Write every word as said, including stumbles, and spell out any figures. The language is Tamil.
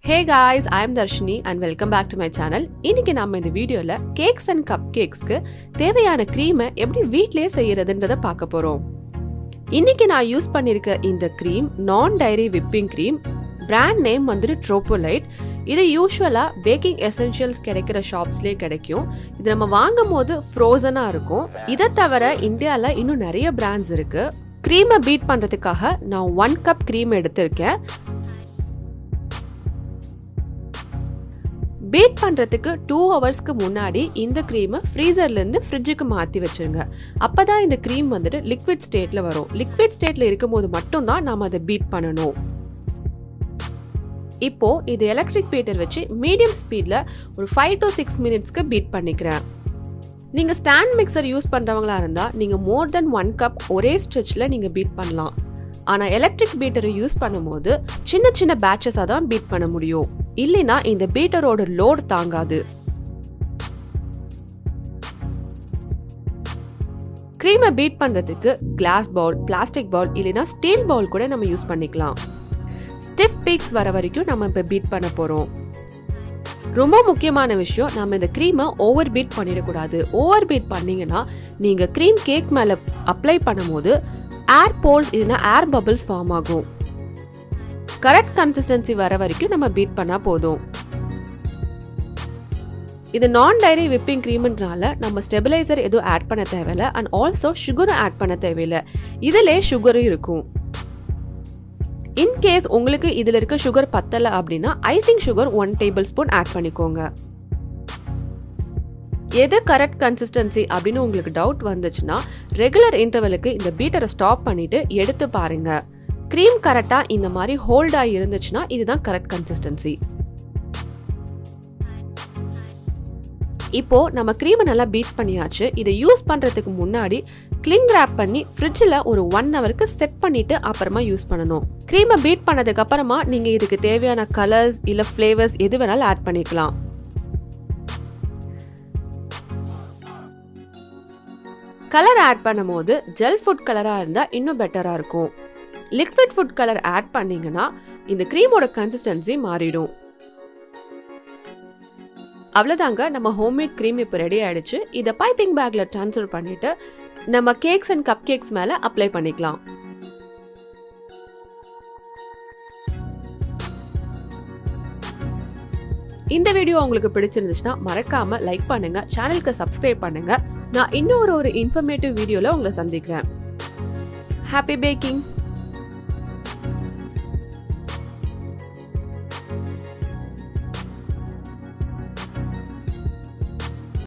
Hey guys, I am Darshini and welcome back to my channel. இன்னைக்கு நாம இந்த வீடியோல கேக்ஸ் அண்ட் கப் கேக்ஸ்க்கு தேவையான க்ரீமை எப்படி வீட்லயே செய்யறதுன்றத பார்க்க போறோம். இன்னைக்கு நான் யூஸ் பண்ணிருக்க இந்த க்ரீம் நான் dairy whipping cream. Brand name வந்து Tropolite. இது யூசுவலா பேக்கிங் எசென்ஷியல்ஸ் கிடைக்கிற ஷாப்ஸ்லயே கிடைக்கும். இது நம்ம வாங்கும் போது ஃப்ரோசனா இருக்கும். இதை தவிர இந்தியால இன்னும் நிறைய பிராண்ட்ஸ் இருக்கு. க்ரீமை பீட் பண்றதுக்காக நான் ஒன் கப் க்ரீம் எடுத்திருக்கேன். பீட் பண்றதுக்கு டூ ஹவர்ஸ்க்கு முன்னாடி இந்த க்ரீமை ஃப்ரீசர்ல இருந்து ஃப்ரிட்ஜுக்கு மாத்தி வச்சிருங்க. அப்பதான் இந்த க்ரீம் வந்துட்டு லிக்விட் ஸ்டேட்ல வரும். லிக்விட் ஸ்டேட்ல இருக்கும் போது மட்டும் தான் நாம அதை பீட் பண்ணணும். இப்போ இது எலக்ட்ரிக் பீட்டர் வச்சு மீடியம் ஸ்பீட்ல ஒரு ஃபைவ் டு சிக்ஸ் மினிட்ஸ்க்கு பீட் பண்ணிக்கிறேன். நீங்க ஸ்டாண்ட் மிக்சர் யூஸ் பண்றவங்களா இருந்தா நீங்க மோர் தென் ஒன் கப் ஒரே ஸ்ட்ரெச்ல நீங்க பீட் பண்ணலாம். ஆனா எலக்ட்ரிக் பீட்டரை யூஸ் பண்ணும்போது சின்ன சின்ன பேட்சஸா தான் பீட் பண்ண முடியும். இல்லைனா இந்த பீட்டரோட லோட் தாங்காது. க்ரீமை பீட் பண்றதுக்கு கிளாஸ் பவுல், பிளாஸ்டிக் பவுல் இல்லைனா ஸ்டீல் பவுல் கூட நம்ம யூஸ் பண்ணிக்கலாம். ஸ்டிஃப் பீக்ஸ் வர வரைக்கும் நம்ம இப்ப பீட் பண்ண போறோம். ரொம்ப முக்கியமான விஷயம், நம்ம இந்த க்ரீமை ஓவர் பீட் பண்ணிடக்கூடாது. ஓவர் பீட் பண்ணீங்கன்னா நீங்க க்ரீம் கேக் மேல அப்ளை பண்ணும்போது ஏர் போர்ஸ் இல்லைன்னா ஏர் பபிள்ஸ் ஃபார்ம் ஆகும். கரெக்ட் கன்சிஸ்டன்சி வர வரைக்கும் நம்ம பீட் பண்ணா போதும். இது நான் டைரி விப்பிங் க்ரீம்ன்றனால நம்ம ஸ்டெபிலைசர் எதுவும் ஆட் பண்ண தேவையில்லை. அண்ட் ஆல்சோ சுகரும் ஆட் பண்ண தேவையில்லை. இதுல சுகரும் இருக்கும். இன்கேஸ் உங்களுக்கு இதுல இருக்க சுகர் பத்தல அப்படின்னா icing sugar one table spoon add பண்ணிக்கோங்க. எது கரெக்ட் கன்சிஸ்டன்சி அப்படின்னு உங்களுக்கு டவுட் வந்துச்சுன்னா ரெகுலர் இன்டர்வலுக்கு இந்த பீட்டரை ஸ்டாப் பண்ணிட்டு எடுத்து பாருங்க. க்ரீம் கரெக்டா இந்த மாதிரி ஹோல்ட் ஆகி இருந்துச்சுன்னா இதுதான் கரெக்ட் கன்சிஸ்டன்சி. இப்போ நம்ம க்ரீமை நல்லா பீட் பண்ணியாச்சு. இதை யூஸ் பண்றதுக்கு முன்னாடி கிளிங் ராப் பண்ணி ஃப்ரிட்ஜில் ஒரு ஒன் ஹவருக்கு செட் பண்ணிட்டு அப்புறமா யூஸ் பண்ணணும். க்ரீமை பீட் பண்ணதுக்கு அப்புறமா நீங்க இதுக்கு தேவையான கலர்ஸ் இல்ல ஃபிளேவர்ஸ் எது வேணாலும் ஆட் பண்ணிக்கலாம். கலர் ஆட் பண்ணும் போது ஜெல் ஃபுட் கலரா இருந்தா இன்னும் பெட்டரா இருக்கும். லிக்விட் ஃபுட் கலர் ஆட் பண்ணீங்கன்னா இந்த க்ரீமோட கன்சிஸ்டன்சி மாறிடும். அவ்வளவுதாங்க, நம்ம ஹோம்மேட் க்ரீம் இப்போ ரெடி ஆயிடுச்சு. இதை பைப்பிங் பேக்ல ட்ரான்ஸ்ஃபர் பண்ணிட்டு நம்ம கேக்ஸ் அண்ட் கப் கேக்ஸ் மேல அப்ளை பண்ணிக்கலாம். இந்த வீடியோ உங்களுக்கு பிடிச்சிருந்துச்சுன்னா மறக்காம லைக் பண்ணுங்க, சேனலுக்கு சப்ஸ்கிரைப் பண்ணுங்க. நான் இன்னொரு ஒரு இன்ஃபர்மேட்டிவ் வீடியோல உங்களை சந்திக்கிறேன். Happy packing.